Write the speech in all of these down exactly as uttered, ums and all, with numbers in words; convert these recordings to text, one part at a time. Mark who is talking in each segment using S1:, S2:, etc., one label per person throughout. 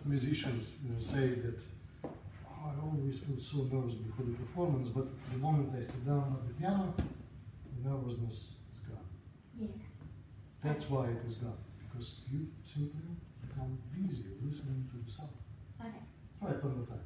S1: musicians uh, say that, oh, I always feel so nervous before the performance, but the moment I sit down at the piano, the nervousness is gone.
S2: Yeah.
S1: That's why it is gone, because you simply become busy listening to the sound.
S2: Okay.
S1: Try it one more time.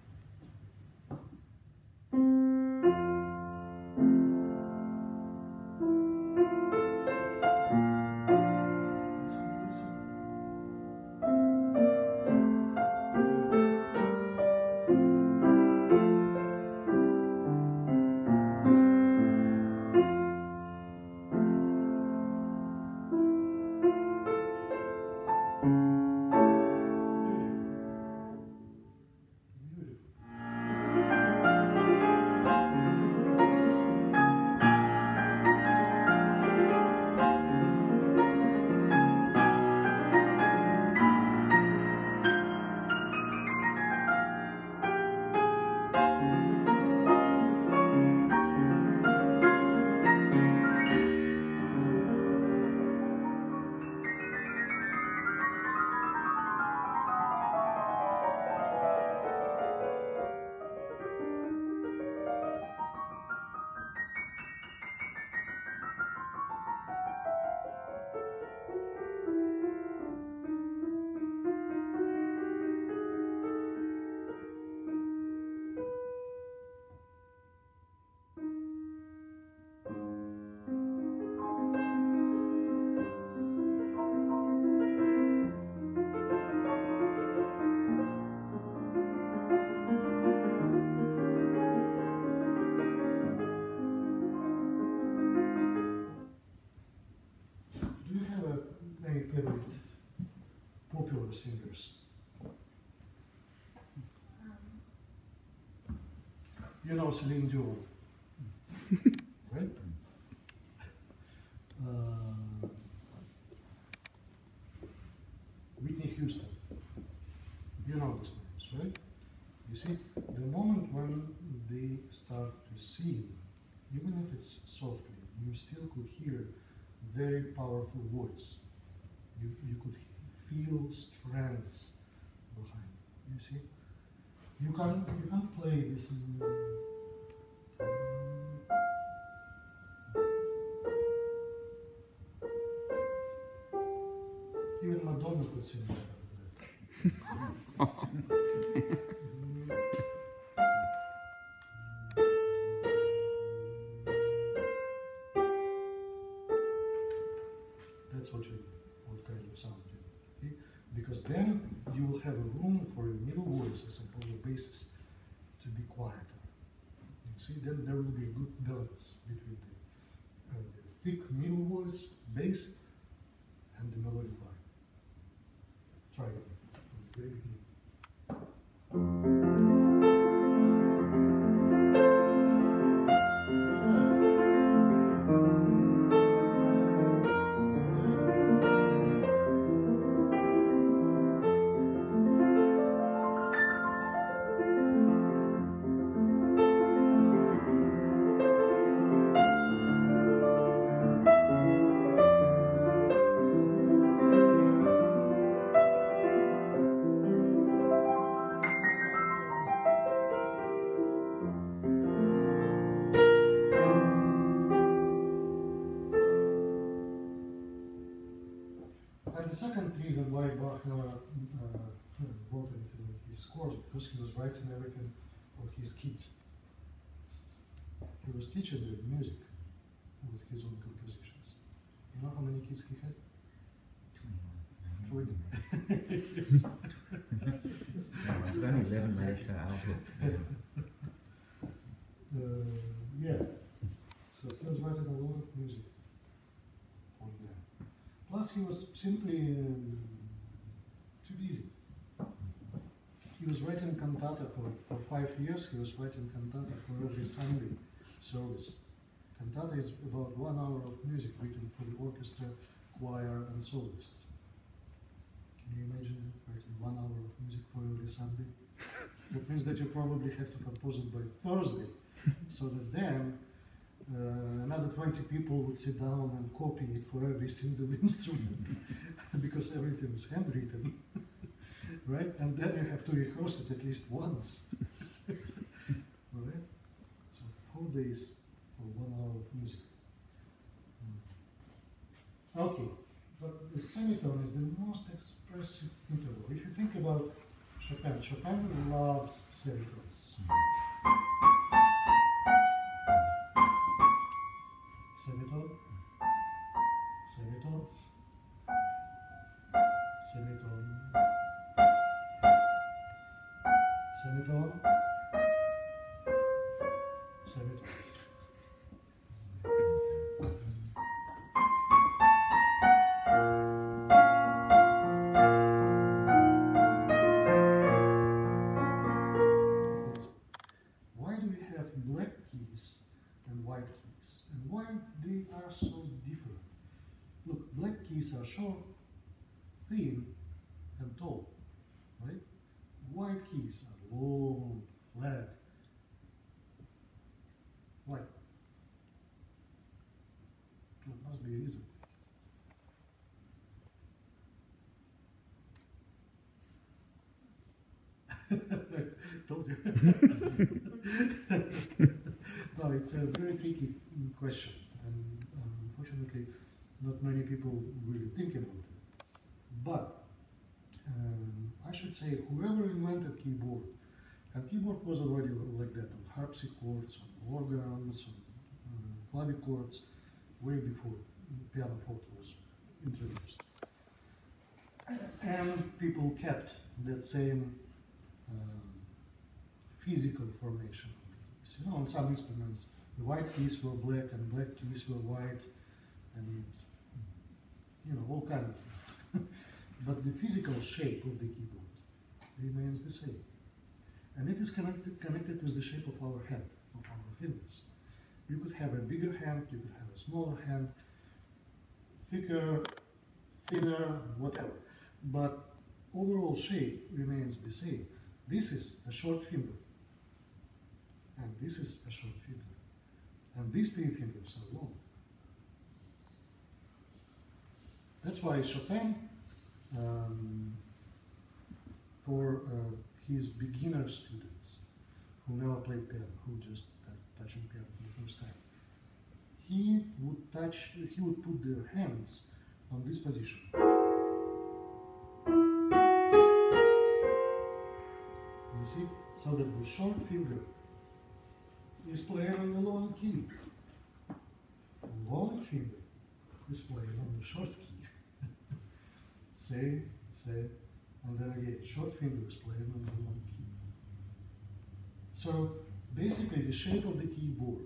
S1: Favorite popular singers?
S2: Um.
S1: You know Celine Dion, right? Uh, Whitney Houston. You know these names, right? You see, the moment when they start to sing, even if it's softly, you still could hear very powerful voice. You, you could feel strengths behind. You see, you can you can play this. Even Madonna could sing better than that. That's what you do. What kind of sound you do. Okay? Because then you will have a room for your middle voices and for your basses to be quieter. You see, then there will be a good balance between the, uh, the thick middle voice, bass, and the melodic line. Try it from the very beginning. The second reason why Bach never uh, wrote anything in his scores, because he was writing everything for his kids. He was teaching them music with his own compositions. You know how many kids he had? Twenty. Yes.
S3: Only eleven made to output.
S1: Uh, yeah. So he was writing a lot of music for them. Plus, he was simply um, too busy. He was writing cantata for, for five years. He was writing cantata for every Sunday service. Cantata is about one hour of music written for the orchestra, choir, and soloists. Can you imagine writing one hour of music for every Sunday? That means that you probably have to compose it by Thursday, so that then Uh, another twenty people would sit down and copy it for every single instrument because everything is handwritten. right? And then you have to rehearse it at least once, right? So four days for one hour of music. Okay, but the semitone is the most expressive interval. If you think about Chopin, Chopin loves semitones. Semitone, semitone, semitone, semitone, semitone. Why do we have black keys and white keys? And why they are so different? Look, black keys are short, thin, and tall, right? White keys are long, flat. Why? There must be a reason. Told you. No, it's a very tricky question, and um, unfortunately, not many people really think about it. But um, I should say, whoever invented keyboard, and keyboard was already like that on harpsichords, on organs, on uh, clavichords, way before pianoforte was introduced. And people kept that same um, physical formation of the keys. You know, on some instruments, the white keys were black and black keys were white, and you know, all kinds of things. But the physical shape of the keyboard remains the same. And it is connected, connected with the shape of our hand, of our fingers. You could have a bigger hand, you could have a smaller hand, thicker, thinner, whatever. But overall shape remains the same. This is a short finger, and this is a short finger. And these three fingers are long. That's why Chopin, um, for uh, his beginner students who never played piano, who just started touching piano for the first time, he would touch, he would put their hands on this position. You see? So that the short finger is playing on the long key. The long finger is playing on the short key. Same, same, and then again, short finger is playing on the long key. So basically the shape of the keyboard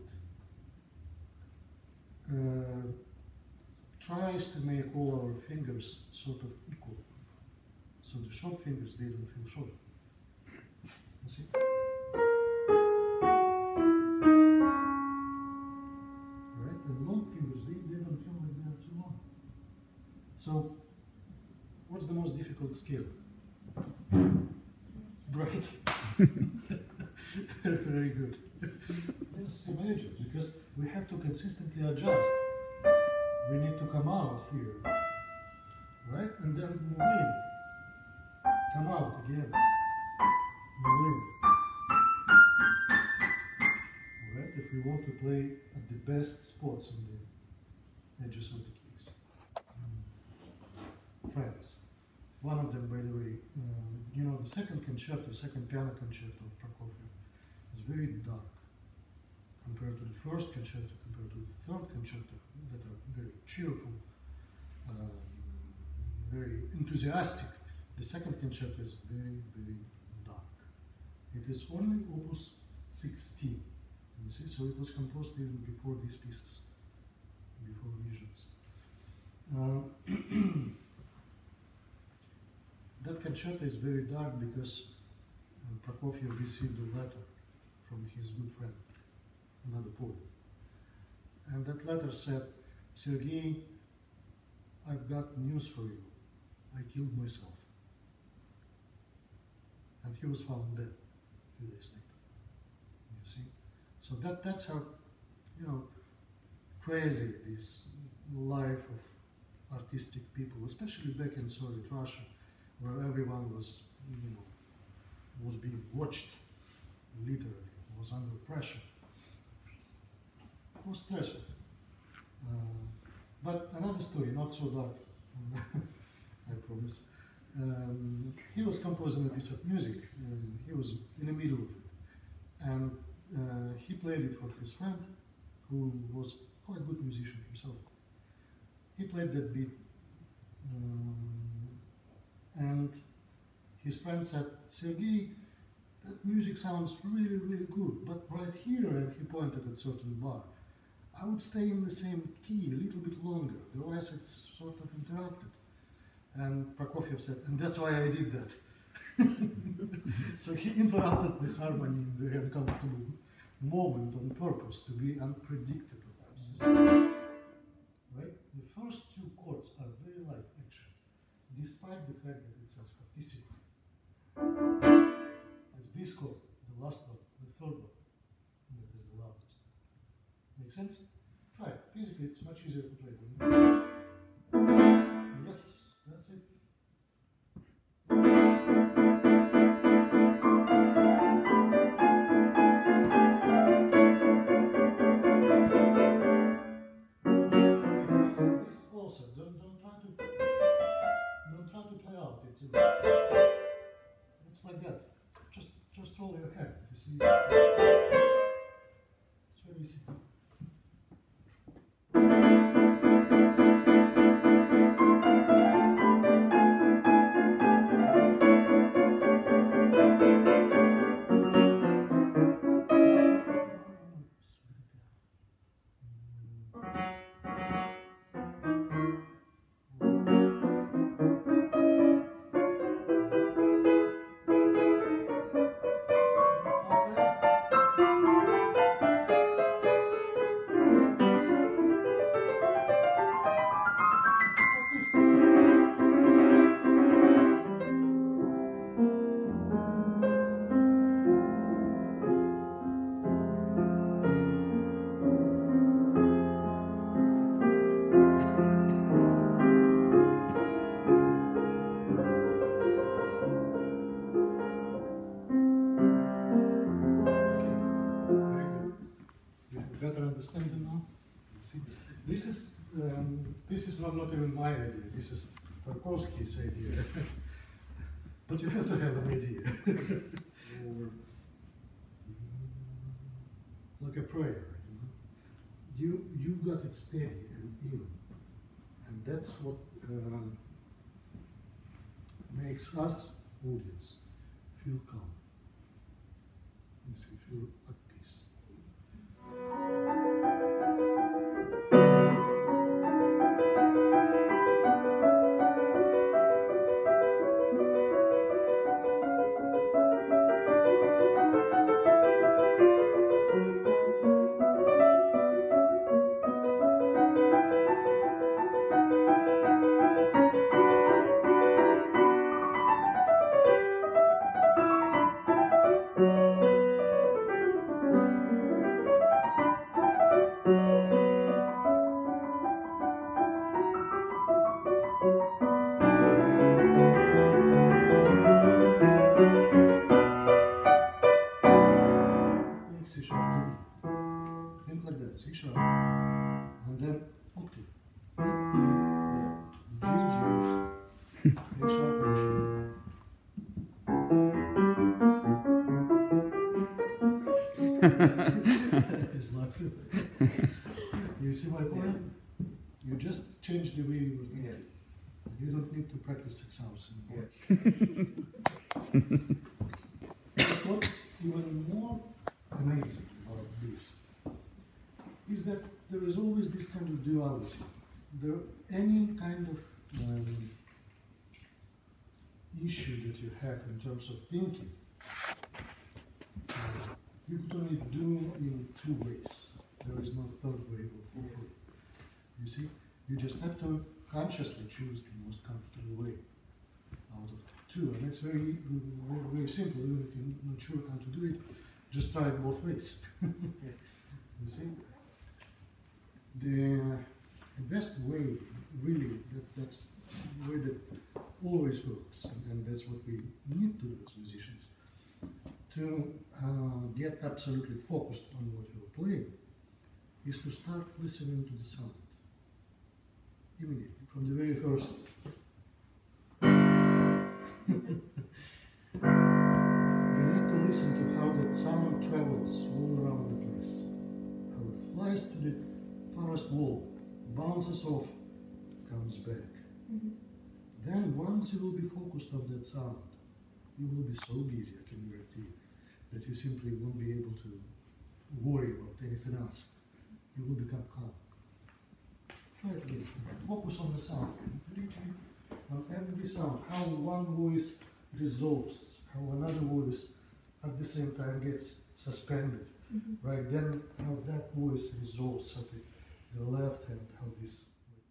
S1: uh, tries to make all our fingers sort of equal. So the short fingers, they don't feel short. You see? Right? And long fingers, they, they don't feel like they are too long. So what's the most difficult scale? Right. Very good. Let's imagine, because we have to consistently adjust. We need to come out here, right? And then move in. Come out again. Move in. Right? If we want to play at the best spots on the edges of the keys. Um, friends. One of them, by the way, uh, you know, the second concerto, second piano concerto of Prokofiev is very dark compared to the first concerto, compared to the third concerto, that are very cheerful, uh, very enthusiastic. The second concerto is very, very dark. It is only opus sixteen, you see, so it was composed even before these pieces, before Visions. Uh, That concerto is very dark because uh, Prokofiev received a letter from his good friend, another poet. And that letter said, Sergei, I've got news for you. I killed myself. And he was found dead a few days later. You see? So that, that's how, you know, crazy this life of artistic people, especially back in Soviet Russia, where everyone was was being watched, literally, was under pressure. It was stressful. Uh, but another story, not so dark, I promise. Um, he was composing a piece of music, and he was in the middle of it. And uh, he played it for his friend, who was quite a good musician himself. He played that beat, um, and his friend said, Sergei, that music sounds really, really good, but right here, and he pointed at a certain bar, I would stay in the same key a little bit longer, otherwise it's sort of interrupted. And Prokofiev said, and that's why I did that. So he interrupted the harmony in a very uncomfortable moment on purpose to be unpredictable. Right? The first two chords are very light, actually, despite the fact that it says fortissimo. It's this chord, the last one, the third one, that is the loudest. Make sense? Try it. Physically, it's much easier to play than yes, that's it. This, this also, don't, don't try to don't try to play out. It's a, it's like that. Just just roll your head. You see, it's very easy. Understanding now? See, this is um, this is not, not even my idea. This is Tarkovsky's idea. But you have to have an idea, or like a prayer. You know? You you've got it steady and even, and that's what uh, makes us audience feel calm. You see, feel at peace. C sharp, and then octave. E, E, G, G, A sharp, A sharp. It's not true. You see my point? You just change the way you were thinking. Yeah. You don't need to practice six hours anymore. Yeah. What's even more amazing about this is that there is always this kind of duality. There, any kind of um, issue that you have in terms of thinking, uh, you could only do in two ways. There is no third way or fourth way. You see, you just have to consciously choose the most comfortable way out of two, and it's very, very, very simple. Even if you're not sure how to do it, just try it both ways. You see. The, the best way, really, that, that's the way that always works, and, and that's what we need to do as musicians, to uh, get absolutely focused on what you're playing is to start listening to the sound immediately, from the very first. You need to listen to how that sound travels all around the place, how it flies to the farthest wall, bounces off, comes back.
S2: Mm-hmm.
S1: Then once you will be focused on that sound, you will be so busy, I can guarantee, that you simply won't be able to worry about anything else. You will become calm. Try it again. Focus on the sound. On every sound, how one voice resolves, how another voice at the same time gets suspended.
S2: Mm-hmm.
S1: Right? Then how that voice resolves at the, the left hand, how this.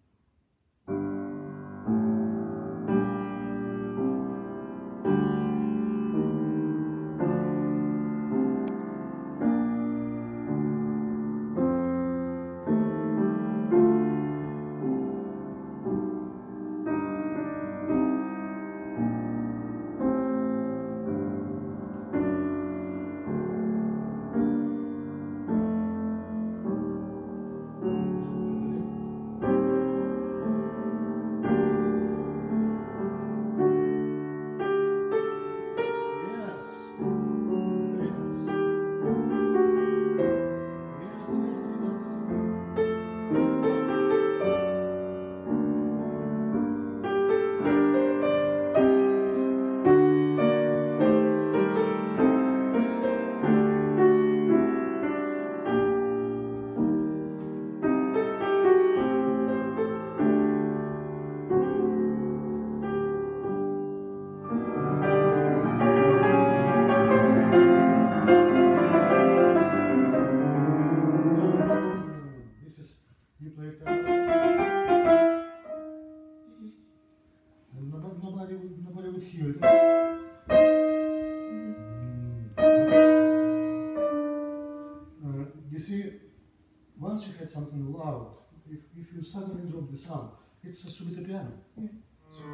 S1: Once you had something loud, if, if you suddenly drop the sound, it's a subito piano.
S2: Mm.
S1: So,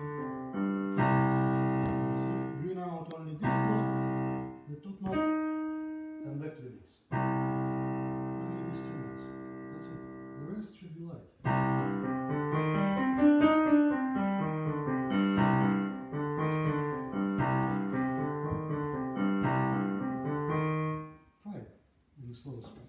S1: see, bring out only this note, the top note, and back to the bass. Only these two notes. That's it. The rest should be light. Try it in the slower speed.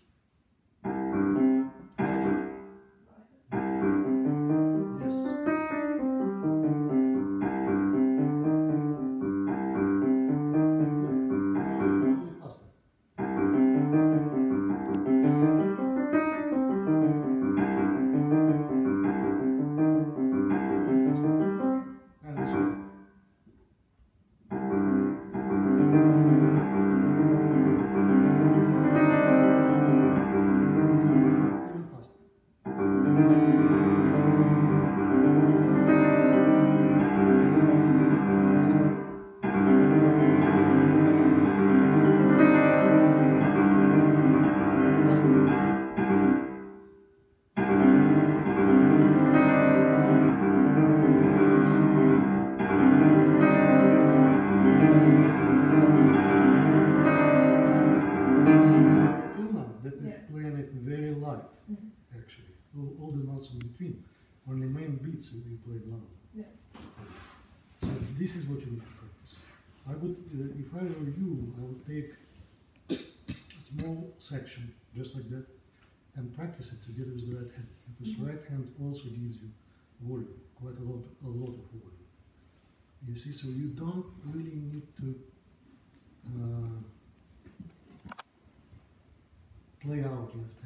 S1: In between, only main beats will be played loud.
S2: Yeah.
S1: So this is what you need to practice. I would, uh, if I were you, I would take a small section just like that and practice it together with the right hand, because
S2: Mm-hmm.
S1: right hand also gives you volume, quite a lot, a lot of volume. You see, so you don't really need to uh, play out left hand.